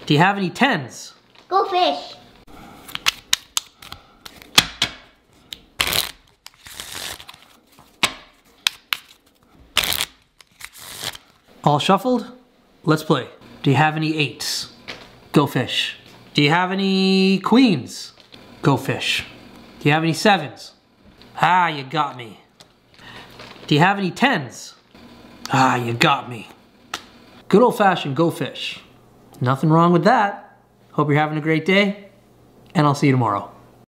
Do you have any 10s? Go fish. All shuffled? Let's play. Do you have any 8s? Go fish. Do you have any queens? Go fish. Do you have any 7s? Ah, you got me. Do you have any 10s? Ah, you got me. Good old-fashioned go fish. Nothing wrong with that. Hope you're having a great day, and I'll see you tomorrow.